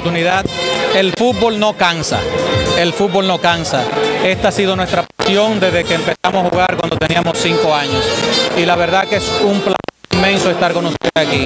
oportunidad. El fútbol no cansa, el fútbol no cansa. Esta ha sido nuestra pasión desde que empezamos a jugar cuando teníamos 5 años. Y la verdad que es un placer inmenso estar con ustedes aquí.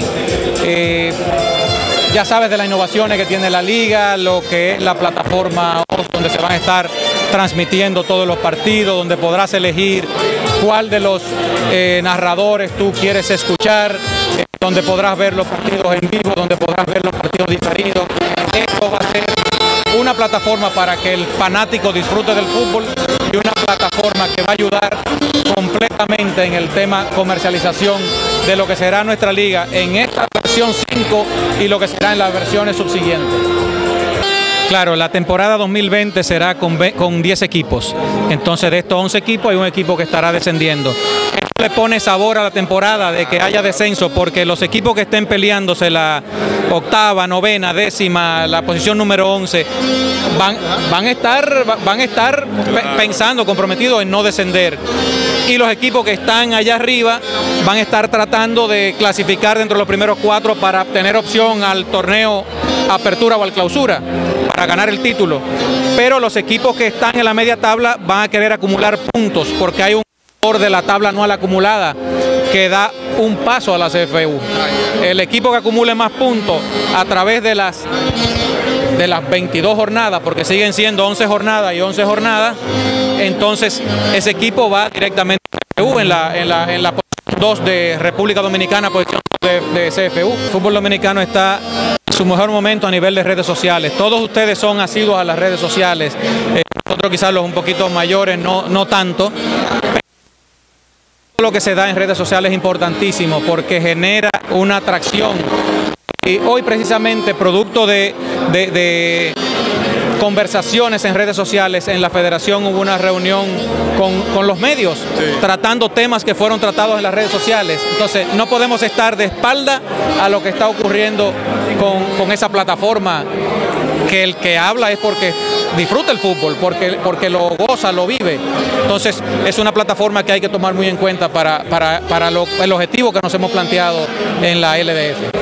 Ya sabes de las innovaciones que tiene la liga, lo que es la plataforma donde se van a estar transmitiendo todos los partidos, donde podrás elegir cuál de los narradores tú quieres escuchar, donde podrás ver los partidos en vivo, donde podrás ver los partidos diferidos. Esto va a ser una plataforma para que el fanático disfrute del fútbol y una plataforma que va a ayudar completamente en el tema comercialización de lo que será nuestra liga en esta versión 5 y lo que será en las versiones subsiguientes. Claro, la temporada 2020 será con 10 equipos. Entonces, de estos 11 equipos hay un equipo que estará descendiendo. Esto le pone sabor a la temporada de que haya descenso, porque los equipos que estén peleándose la octava, novena, décima, la posición número 11, van a estar pensando, comprometidos en no descender. Y los equipos que están allá arriba van a estar tratando de clasificar dentro de los primeros 4 para tener opción al torneo Apertura o al Clausura, para ganar el título. Pero los equipos que están en la media tabla van a querer acumular puntos, porque hay un valor de la tabla anual acumulada que da un paso a la CFU. El equipo que acumule más puntos a través de las 22 jornadas, porque siguen siendo 11 jornadas y 11 jornadas, entonces ese equipo va directamente a CFU en la posición 2 de República Dominicana, posición 2 de CFU. El fútbol dominicano está en su mejor momento a nivel de redes sociales. Todos ustedes son asiduos a las redes sociales, nosotros quizás los un poquito mayores no tanto. Lo que se da en redes sociales es importantísimo porque genera una atracción. Y hoy precisamente, producto de conversaciones en redes sociales, en la federación hubo una reunión con los medios, tratando temas que fueron tratados en las redes sociales. Entonces no podemos estar de espalda a lo que está ocurriendo con esa plataforma, que el que habla es porque disfruta el fútbol, porque lo goza, lo vive. Entonces es una plataforma que hay que tomar muy en cuenta para el objetivo que nos hemos planteado en la LDF.